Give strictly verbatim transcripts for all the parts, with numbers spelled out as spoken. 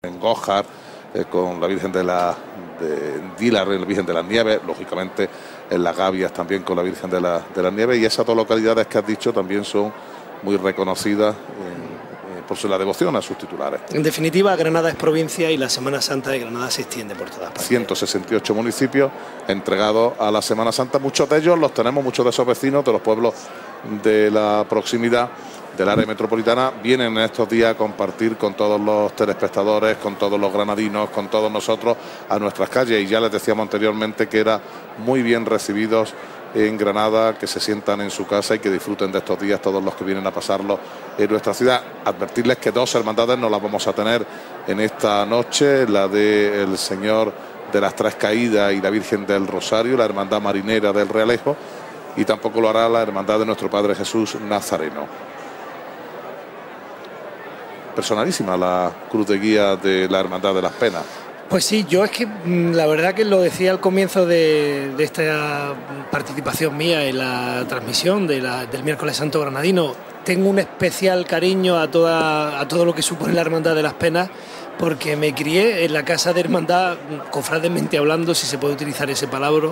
en Gójar, eh, con la Virgen de la de Dílar, la Virgen de las Nieves, lógicamente en Las Gavias también con la Virgen de, la, de las Nieves, y esas dos localidades que has dicho también son muy reconocidas eh, eh, por su la devoción a sus titulares. En definitiva, Granada es provincia y la Semana Santa de Granada se extiende por todas partes. ciento sesenta y ocho municipios entregados a la Semana Santa, muchos de ellos los tenemos, muchos de esos vecinos de los pueblos de la proximidad del área metropolitana vienen en estos días a compartir con todos los telespectadores, con todos los granadinos, con todos nosotros a nuestras calles, y ya les decíamos anteriormente que era muy bien recibidos en Granada, que se sientan en su casa y que disfruten de estos días todos los que vienen a pasarlo en nuestra ciudad. Advertirles que dos hermandades no las vamos a tener en esta noche, la del Señor de las Tres Caídas y la Virgen del Rosario, la Hermandad Marinera del Realejo, y tampoco lo hará la Hermandad de Nuestro Padre Jesús Nazareno. Personalísima la cruz de guía de la Hermandad de las Penas. Pues sí, yo es que la verdad que lo decía al comienzo de, de esta participación mía en la transmisión de la, del Miércoles Santo Granadino. Tengo un especial cariño a, toda, a todo lo que supone la Hermandad de las Penas, porque me crié en la casa de hermandad, cofrademente hablando, si se puede utilizar ese palabra,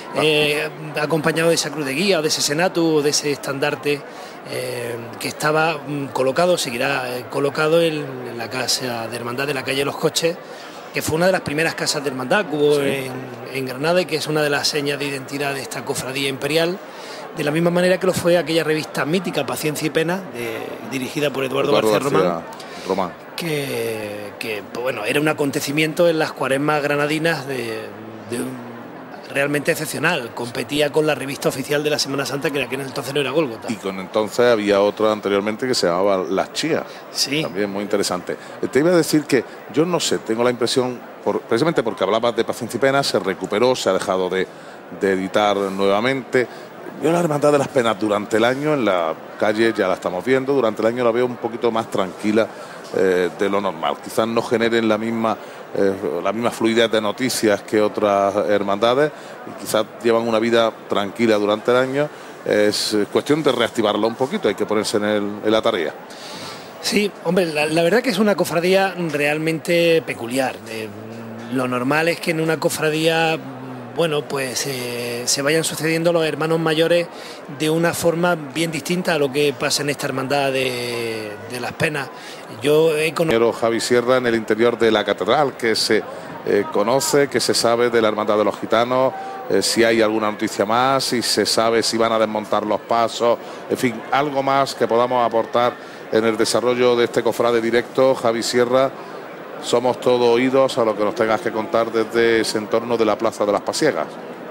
eh, acompañado de esa cruz de guía, o de ese senato, o de ese estandarte eh, que estaba mm, colocado, seguirá eh, colocado en, en la casa de hermandad de la calle Los Coches, que fue una de las primeras casas de hermandad que hubo sí. en, en Granada, y que es una de las señas de identidad de esta cofradía imperial, de la misma manera que lo fue aquella revista mítica Paciencia y Pena, de, dirigida por Eduardo, Eduardo García, García Román, Román. Que, que bueno, era un acontecimiento en las cuaresmas granadinas de, de un, realmente excepcional. Competía con la revista oficial de la Semana Santa, que en aquel entonces no era Gólgota. Y con entonces había otra anteriormente que se llamaba Las Chías. Sí. También muy interesante. Te iba a decir que yo no sé, tengo la impresión, por, precisamente porque hablabas de Paciencia y Pena, se recuperó, se ha dejado de, de editar nuevamente. Yo la Hermandad de las Penas durante el año en la calle, ya la estamos viendo, durante el año la veo un poquito más tranquila eh, de lo normal. Quizás no generen la misma, eh, la misma fluidez de noticias que otras hermandades, y quizás llevan una vida tranquila durante el año. Es cuestión de reactivarla un poquito, hay que ponerse en, el, en la tarea. Sí, hombre, la, la verdad que es una cofradía realmente peculiar. Eh, lo normal es que en una cofradía, bueno, pues eh, se vayan sucediendo los hermanos mayores de una forma bien distinta a lo que pasa en esta hermandad de, de las Penas. Yo he conocido Javi Sierra en el interior de la catedral, que se eh, conoce, que se sabe de la Hermandad de los Gitanos, eh, si hay alguna noticia más, si se sabe si van a desmontar los pasos, en fin, algo más que podamos aportar en el desarrollo de este cofrade directo. Javi Sierra, somos todo oídos a lo que nos tengas que contar desde ese entorno de la Plaza de las Pasiegas.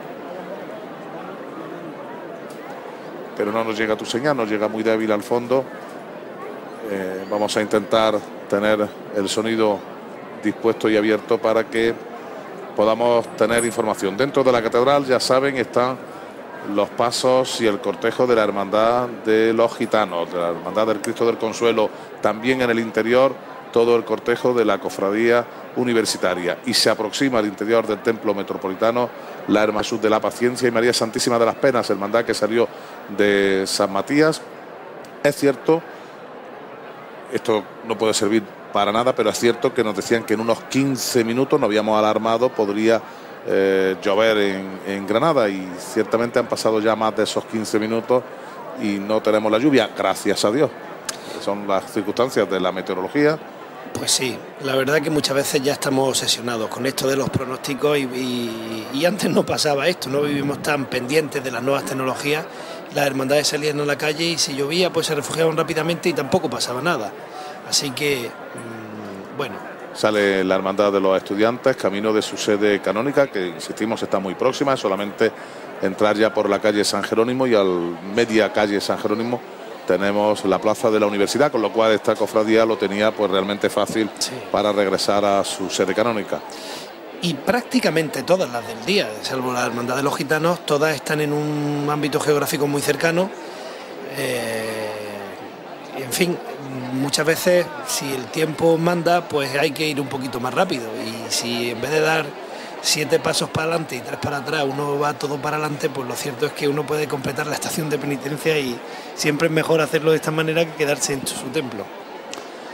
Pero no nos llega tu señal, nos llega muy débil al fondo. Eh, vamos a intentar tener el sonido dispuesto y abierto para que podamos tener información. Dentro de la catedral, ya saben, están los pasos y el cortejo de la Hermandad de los Gitanos, de la Hermandad del Cristo del Consuelo, también en el interior todo el cortejo de la Cofradía Universitaria, y se aproxima al interior del Templo Metropolitano la Hermandad de la Paciencia y María Santísima de las Penas, hermandad que salió de San Matías. Es cierto, esto no puede servir para nada, pero es cierto que nos decían que en unos quince minutos, nos habíamos alarmado, podría eh, llover en, en Granada, y ciertamente han pasado ya más de esos quince minutos y no tenemos la lluvia, gracias a Dios. Son las circunstancias de la meteorología. Pues sí, la verdad que muchas veces ya estamos obsesionados con esto de los pronósticos, y, y, y antes no pasaba esto, no vivimos tan pendientes de las nuevas tecnologías. Las hermandades salían a la calle y si llovía pues se refugiaban rápidamente y tampoco pasaba nada. Así que, mmm, bueno. Sale la Hermandad de los Estudiantes, camino de su sede canónica, que insistimos está muy próxima, es solamente entrar ya por la calle San Jerónimo, y al media calle San Jerónimo tenemos la plaza de la universidad, con lo cual esta cofradía lo tenía pues realmente fácil sí. para regresar a su sede canónica. Y prácticamente todas las del día, salvo la Hermandad de los Gitanos, todas están en un ámbito geográfico muy cercano. Eh, en fin, muchas veces si el tiempo manda, pues hay que ir un poquito más rápido, y si en vez de dar siete pasos para adelante y tres para atrás uno va todo para adelante, pues lo cierto es que uno puede completar la estación de penitencia, y siempre es mejor hacerlo de esta manera que quedarse en su templo.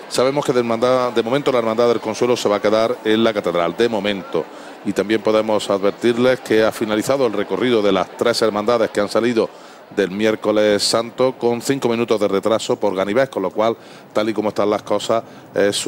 Sabemos que de, hermandad, de momento la Hermandad del Consuelo se va a quedar en la catedral, de momento. Y también podemos advertirles que ha finalizado el recorrido de las tres hermandades que han salido del miércoles santo con cinco minutos de retraso por Ganivés, con lo cual, tal y como están las cosas, es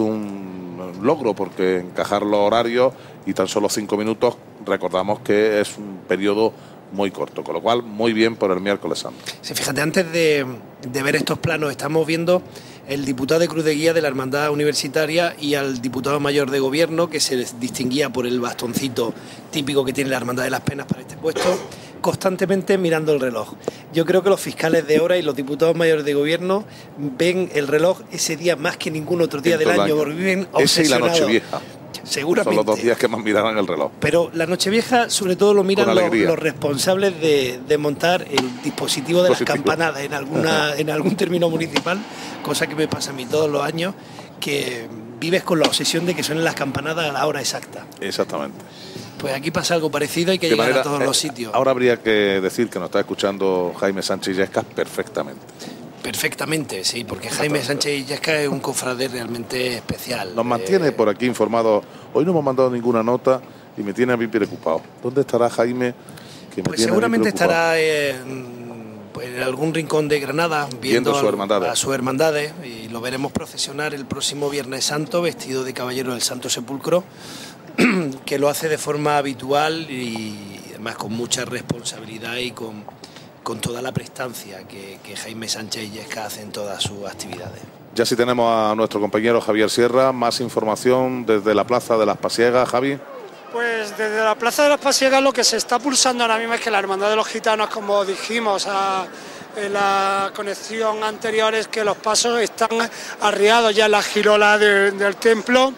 un logro, porque encajar los horarios y tan solo cinco minutos, recordamos que es un periodo muy corto, con lo cual muy bien por el miércoles santo. Sí, fíjate, antes de, de ver estos planos, estamos viendo el diputado de Cruz de Guía de la Hermandad Universitaria y al diputado mayor de Gobierno, que se distinguía por el bastoncito típico que tiene la Hermandad de las Penas para este puesto, constantemente mirando el reloj. Yo creo que los fiscales de hora y los diputados mayores de Gobierno ven el reloj ese día más que ningún otro día del año, año, porque viven obsesionados. Ese y la Nochevieja. Seguramente. Son los dos días que más mirarán el reloj. Pero la Nochevieja, sobre todo, lo miran los, los responsables de, de montar el dispositivo de dispositivo. las campanadas en alguna en algún término municipal, cosa que me pasa a mí todos los años, que vives con la obsesión de que suenen las campanadas a la hora exacta. Exactamente. Pues aquí pasa algo parecido, hay que de llegar manera, a todos eh, los sitios. Ahora habría que decir que nos está escuchando Jaime Sánchez Illescas perfectamente. Perfectamente, sí, porque Jaime Sánchez Illescas es un cofrade realmente especial. Nos mantiene eh, por aquí informados. Hoy no hemos mandado ninguna nota y me tiene a mí preocupado. ¿Dónde estará Jaime? Que me pues tiene seguramente a mí estará en, pues en algún rincón de Granada viendo, viendo su hermandad. a sus hermandades, y lo veremos procesionar el próximo Viernes Santo vestido de caballero del Santo Sepulcro, que lo hace de forma habitual y además con mucha responsabilidad y con... con toda la prestancia que, que Jaime Sánchez Illescas hace en todas sus actividades. Ya sí tenemos a nuestro compañero Javier Sierra, más información desde la Plaza de las Pasiegas. Javi. Pues desde la Plaza de las Pasiegas lo que se está pulsando ahora mismo es que la Hermandad de los Gitanos, como dijimos a, en la conexión anterior, es que los pasos están arriados ya en la girola de, del templo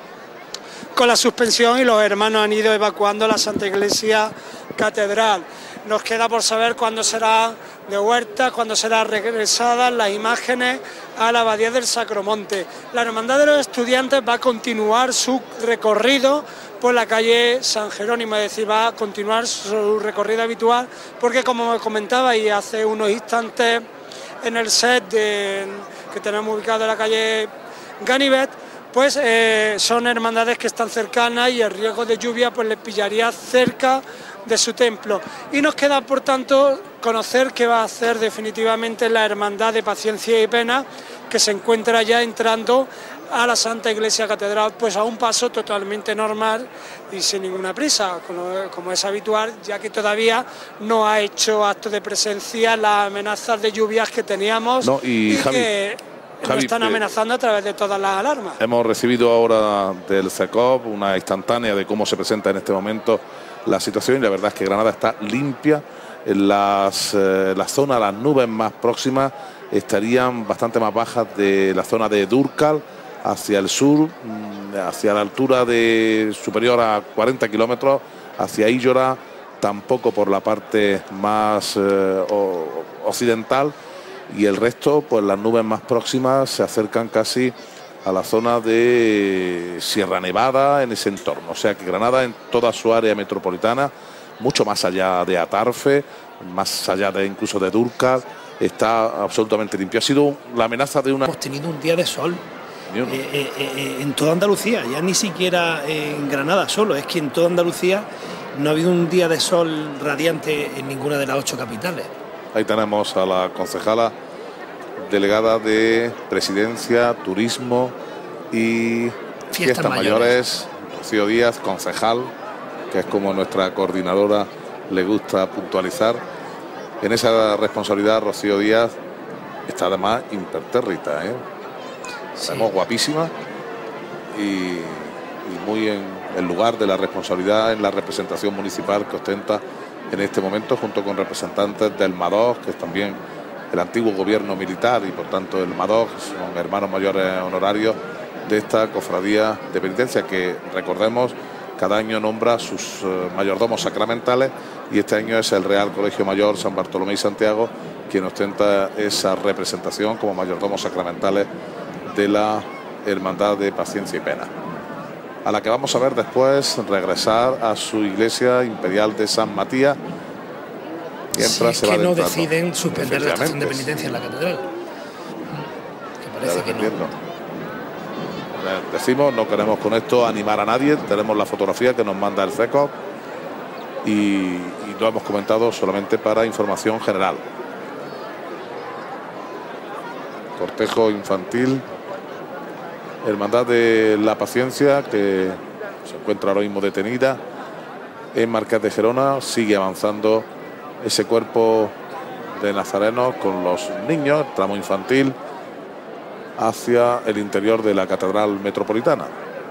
con la suspensión, y los hermanos han ido evacuando la Santa Iglesia Catedral. Nos queda por saber cuándo será de Huerta, cuándo será regresadas las imágenes a la Abadía del Sacromonte. La Hermandad de los Estudiantes va a continuar su recorrido por la calle San Jerónimo, es decir, va a continuar su recorrido habitual, porque como me comentaba y hace unos instantes en el set de, que tenemos ubicado en la calle Ganivet, pues eh, son hermandades que están cercanas y el riesgo de lluvia pues les pillaría cerca de su templo. Y nos queda, por tanto, conocer qué va a hacer definitivamente la Hermandad de Paciencia y Pena, que se encuentra ya entrando a la Santa Iglesia Catedral, pues a un paso totalmente normal y sin ninguna prisa, como, como es habitual, ya que todavía no ha hecho acto de presencia las amenazas de lluvias que teníamos no, y, y Javi, que Javi, nos están amenazando a través de todas las alarmas. Hemos recibido ahora del CECOP una instantánea de cómo se presenta en este momento la situación, y la verdad es que Granada está limpia. En las, eh, la zona, las nubes más próximas estarían bastante más bajas de la zona de Dúrcal hacia el sur, hacia la altura de superior a cuarenta kilómetros, hacia Íllora, tampoco por la parte más eh, occidental, y el resto, pues las nubes más próximas se acercan casi a la zona de Sierra Nevada, en ese entorno. O sea que Granada, en toda su área metropolitana, mucho más allá de Atarfe, más allá de incluso de Dúrcal, está absolutamente limpio. Ha sido la amenaza de una... Hemos tenido un día de sol eh, eh, eh, en toda Andalucía, ya ni siquiera en Granada solo, es que en toda Andalucía no ha habido un día de sol radiante en ninguna de las ocho capitales. Ahí tenemos a la concejala delegada de Presidencia, Turismo y Fiestas, Fiestas mayores. mayores, Rocío Díaz, concejal, que es como nuestra coordinadora le gusta puntualizar. En esa responsabilidad, Rocío Díaz está además impertérrita, ¿eh? Sí. Estamos guapísima y, y muy en el lugar de la responsabilidad en la representación municipal que ostenta en este momento, junto con representantes del MADOC, que es también el antiguo gobierno militar, y por tanto el MADOC son hermanos mayores honorarios de esta cofradía de penitencia, que recordemos cada año nombra sus uh, mayordomos sacramentales, y este año es el Real Colegio Mayor San Bartolomé y Santiago quien ostenta esa representación como mayordomos sacramentales de la Hermandad de Paciencia y Pena, a la que vamos a ver después regresar a su iglesia imperial de San Matías, mientras si se es que va no deciden suspender la estación de penitencia en la catedral, que parece que no. decimos, no queremos con esto animar a nadie. Tenemos la fotografía que nos manda el CECOP y, y lo hemos comentado solamente para información general. Cortejo infantil, Hermandad de la Paciencia, que se encuentra ahora mismo detenida en Marqués de Gerona. Sigue avanzando ese cuerpo de nazarenos con los niños, tramo infantil, hacia el interior de la Catedral Metropolitana.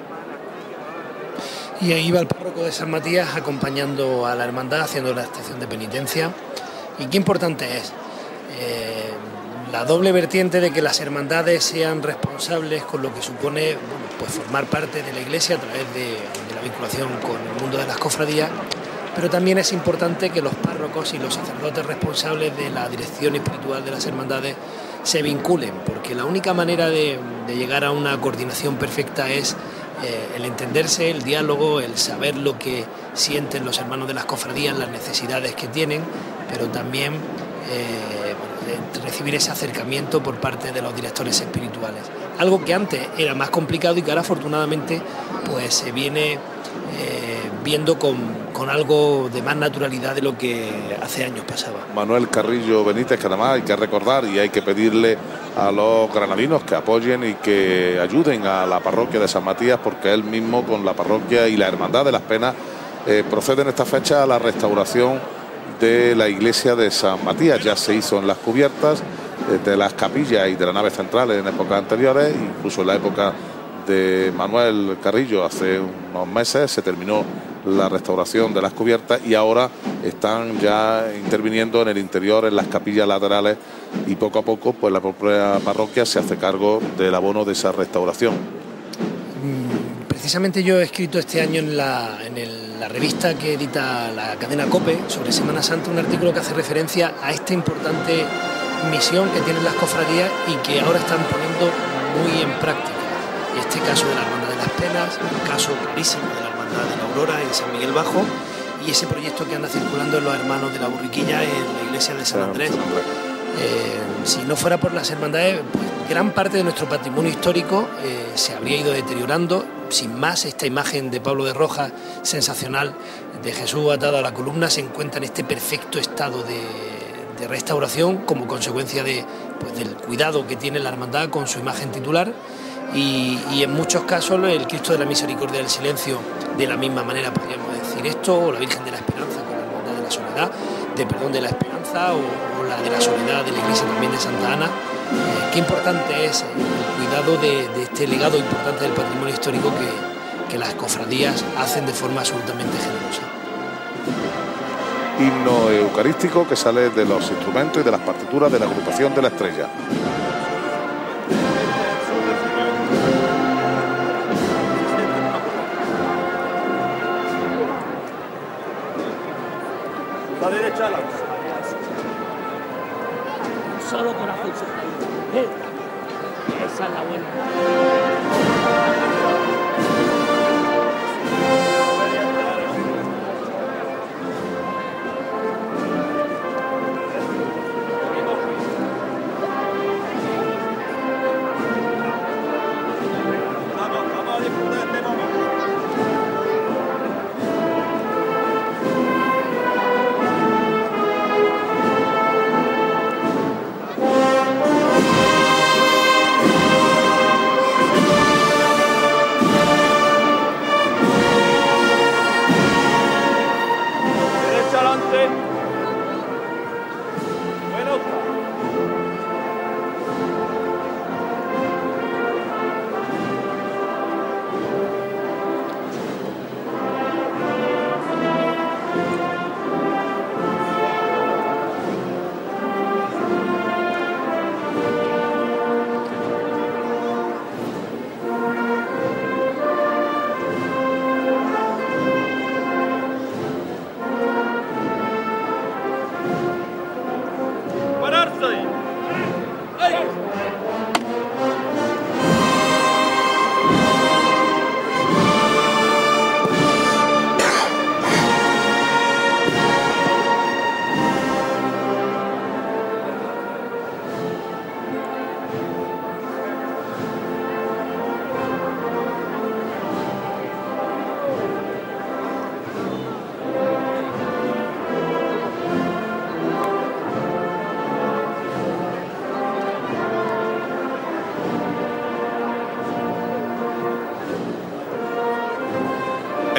Y ahí va el párroco de San Matías acompañando a la hermandad, haciendo la estación de penitencia. Y qué importante es eh, la doble vertiente de que las hermandades sean responsables con lo que supone, bueno, pues formar parte de la Iglesia a través de, de la vinculación con el mundo de las cofradías, pero también es importante que los párrocos y los sacerdotes responsables de la dirección espiritual de las hermandades se vinculen, porque la única manera de, de llegar a una coordinación perfecta es eh, el entenderse, el diálogo, el saber lo que sienten los hermanos de las cofradías, las necesidades que tienen, pero también eh, bueno, recibir ese acercamiento por parte de los directores espirituales. Algo que antes era más complicado y que ahora afortunadamente pues se viene eh, viendo con, con algo de más naturalidad de lo que hace años pasaba. Manuel Carrillo Benítez, que además hay que recordar y hay que pedirle a los granadinos que apoyen y que ayuden a la parroquia de San Matías, porque él mismo con la parroquia y la Hermandad de las Penas eh, procede en esta fecha a la restauración de la iglesia de San Matías. Ya se hizo en las cubiertas eh, de las capillas y de la nave central en épocas anteriores, incluso en la época de Manuel Carrillo hace unos meses se terminó la restauración de las cubiertas y ahora están ya interviniendo en el interior, en las capillas laterales, y poco a poco pues la propia parroquia se hace cargo del abono de esa restauración. Precisamente yo he escrito este año en la, en el, la revista que edita la cadena COPE sobre Semana Santa un artículo que hace referencia a esta importante misión que tienen las cofradías y que ahora están poniendo muy en práctica. Este caso de la Hermandad de las Penas, un caso clarísimo de la Hermandad de la Aurora en San Miguel Bajo, y ese proyecto que anda circulando en los Hermanos de la Burriquilla en la iglesia de San Andrés. Eh, si no fuera por las hermandades, pues gran parte de nuestro patrimonio histórico eh, se habría ido deteriorando. Sin más, esta imagen de Pablo de Rojas, sensacional, de Jesús atado a la columna, se encuentra en este perfecto estado de, de restauración como consecuencia de, pues, del cuidado que tiene la hermandad con su imagen titular. Y, y en muchos casos el Cristo de la Misericordia del Silencio, de la misma manera podríamos decir esto, o la Virgen de la Esperanza con la Hermandad de la Soledad, de Perdón de la Esperanza, o, o la de la Soledad de la Iglesia también de Santa Ana. Eh, qué importante es el cuidado de, de este legado importante del patrimonio histórico que, que las cofradías hacen de forma absolutamente generosa. Himno eucarístico que sale de los instrumentos y de las partituras de la agrupación de la Estrella. La derecha a la solo corazón. ¿Eh? Esa es la buena.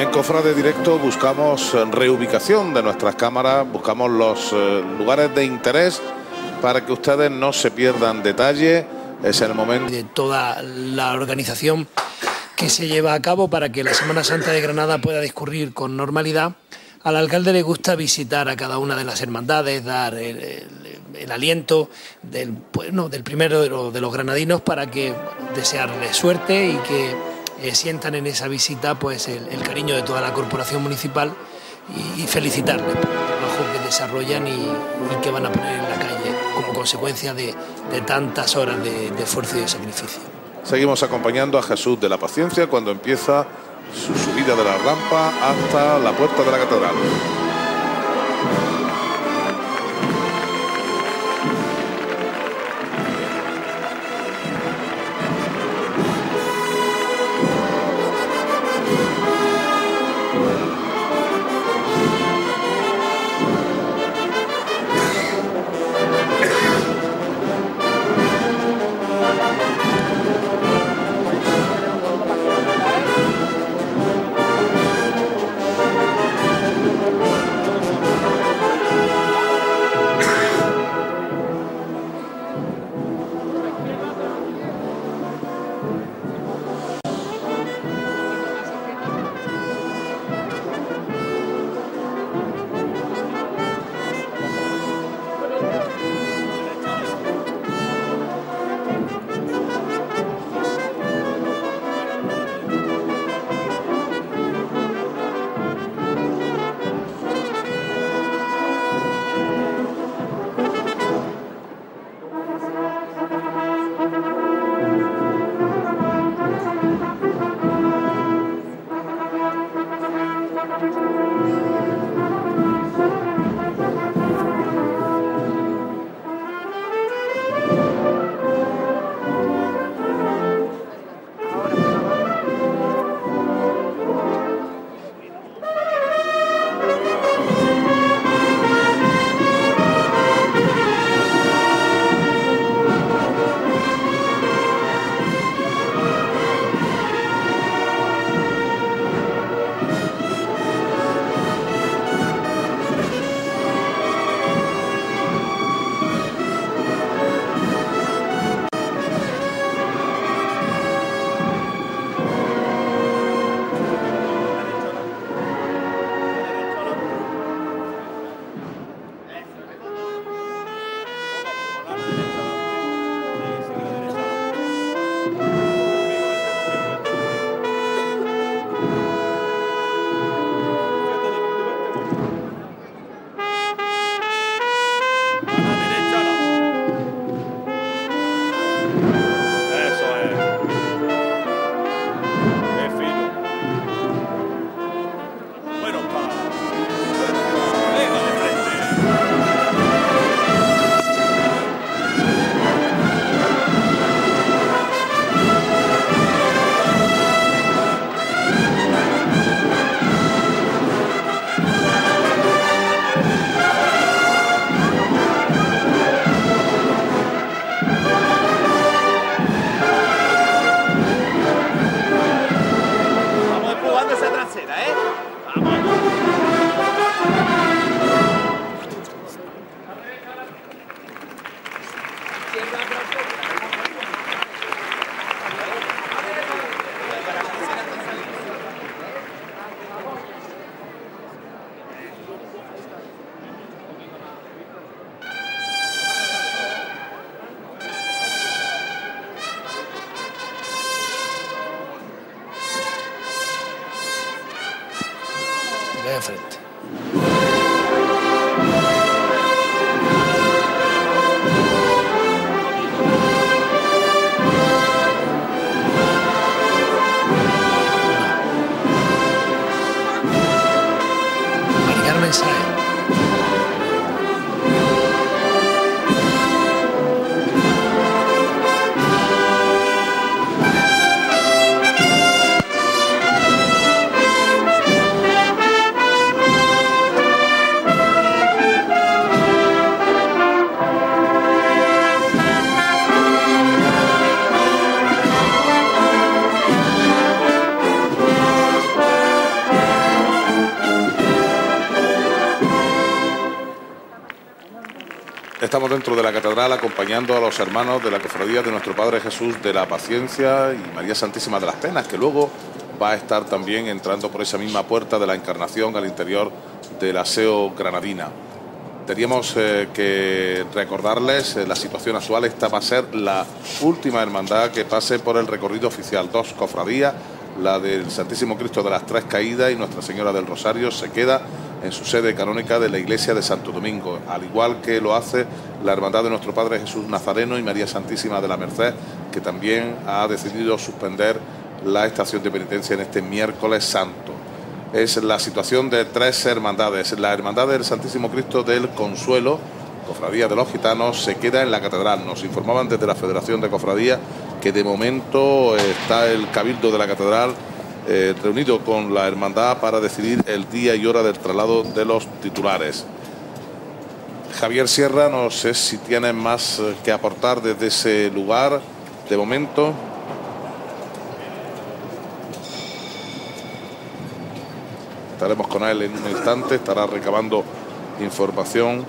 En Cofrade Directo buscamos reubicación de nuestras cámaras, buscamos los eh, lugares de interés para que ustedes no se pierdan detalle. Es el momento de toda la organización que se lleva a cabo para que la Semana Santa de Granada pueda discurrir con normalidad. Al alcalde le gusta visitar a cada una de las hermandades, dar el, el, el aliento del, bueno, del primero de, lo, de los granadinos para que desearles suerte y que eh, sientan en esa visita pues el, el cariño de toda la corporación municipal y, y felicitarles por el trabajo que desarrollan y, y que van a poner en la calle como consecuencia de, de tantas horas de, de esfuerzo y de sacrificio. Seguimos acompañando a Jesús de la Paciencia cuando empieza su subida de la rampa hasta la puerta de la catedral. De frente. Mari Carmen Sáenz. estamos dentro de la catedral acompañando a los hermanos de la cofradía de nuestro Padre Jesús de la Paciencia y María Santísima de las Penas, que luego va a estar también entrando por esa misma puerta de la Encarnación al interior del Aseo Granadina. Teníamos eh, que recordarles eh, la situación actual. Esta va a ser la última hermandad que pase por el recorrido oficial. Dos cofradías, la del Santísimo Cristo de las Tres Caídas y Nuestra Señora del Rosario, se queda en su sede canónica de la iglesia de Santo Domingo, al igual que lo hace la hermandad de nuestro Padre Jesús Nazareno y María Santísima de la Merced, que también ha decidido suspender la estación de penitencia en este miércoles santo. Es la situación de tres hermandades. La hermandad del Santísimo Cristo del Consuelo, cofradía de los gitanos, se queda en la catedral. Nos informaban desde la Federación de Cofradías que de momento está el cabildo de la catedral eh, reunido con la hermandad para decidir el día y hora del traslado de los titulares. Javier Sierra, no sé si tienes más que aportar desde ese lugar de momento. Estaremos con él en un instante, estará recabando información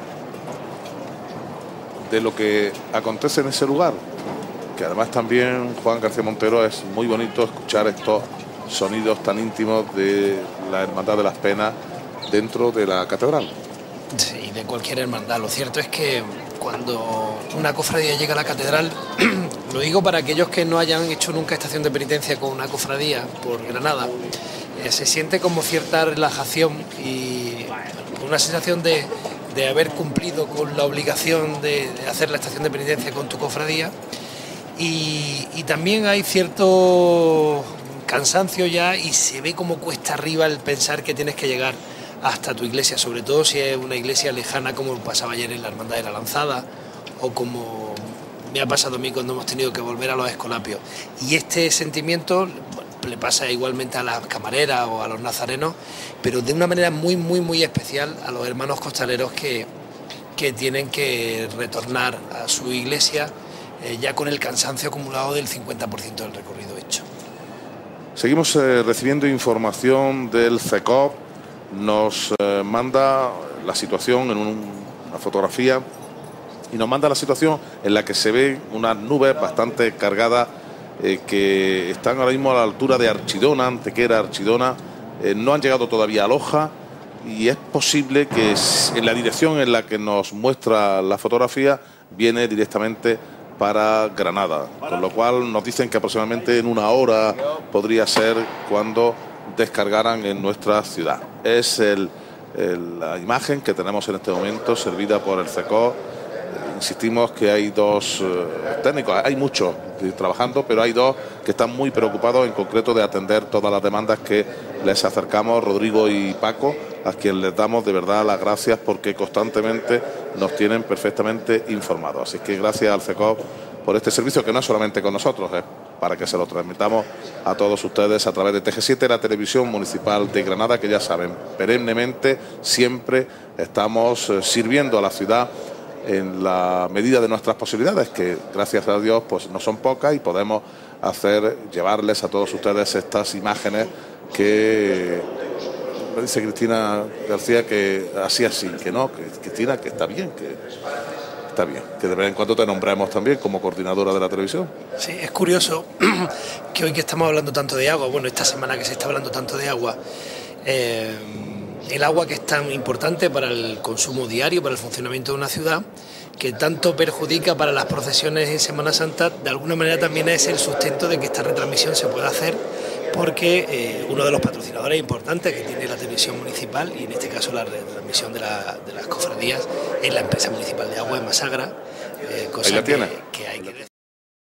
de lo que acontece en ese lugar, que además también, Juan García Montero, es muy bonito escuchar estos sonidos tan íntimos de la Hermandad de las Penas dentro de la catedral. Sí, de cualquier hermandad. Lo cierto es que cuando una cofradía llega a la catedral, lo digo para aquellos que no hayan hecho nunca estación de penitencia con una cofradía por Granada, eh, se siente como cierta relajación y una sensación de, de haber cumplido con la obligación de, de hacer la estación de penitencia con tu cofradía. Y, y también hay cierto cansancio ya y se ve como cuesta arriba el pensar que tienes que llegar hasta tu iglesia, sobre todo si es una iglesia lejana, como pasaba ayer en la Hermandad de la Lanzada o como me ha pasado a mí cuando hemos tenido que volver a los Escolapios. Y este sentimiento le pasa igualmente a las camareras o a los nazarenos, pero de una manera muy, muy, muy especial a los hermanos costaleros que, que tienen que retornar a su iglesia eh, ya con el cansancio acumulado del cincuenta por ciento del recorrido hecho. Seguimos eh, recibiendo información del C E C O P. Nos eh, manda la situación en un, una fotografía y nos manda la situación en la que se ven unas nubes bastante cargadas eh, que están ahora mismo a la altura de Archidona, Antequera, Archidona. Eh, no han llegado todavía a Loja y es posible que en la dirección en la que nos muestra la fotografía viene directamente para Granada, con lo cual nos dicen que aproximadamente en una hora podría ser cuando descargaran en nuestra ciudad. Es el, el, la imagen que tenemos en este momento servida por el C E C O. Eh, insistimos que hay dos eh, técnicos, hay muchos trabajando, pero hay dos que están muy preocupados en concreto de atender todas las demandas que les acercamos, Rodrigo y Paco, a quien les damos de verdad las gracias porque constantemente nos tienen perfectamente informados. Así que gracias al C E C O por este servicio, que no es solamente con nosotros, es para que se lo transmitamos a todos ustedes a través de T G siete, la televisión municipal de Granada, que ya saben, perennemente siempre estamos eh, sirviendo a la ciudad en la medida de nuestras posibilidades, que gracias a Dios pues no son pocas, y podemos hacer, llevarles a todos ustedes estas imágenes que me dice Cristina García que así así, que no, que Cristina, que está bien, que está bien, que de vez en cuando te nombremos también como coordinadora de la televisión. Sí, es curioso que hoy que estamos hablando tanto de agua, bueno, esta semana que se está hablando tanto de agua, eh, el agua que es tan importante para el consumo diario, para el funcionamiento de una ciudad, que tanto perjudica para las procesiones en Semana Santa, de alguna manera también es el sustento de que esta retransmisión se pueda hacer, porque eh, uno de los patrocinadores importantes que tiene la televisión municipal, y en este caso la retransmisión de, la, de las cofradías, es la empresa municipal de agua en Masagra, eh, cosa ¿Ahí la tiene? que, que hay que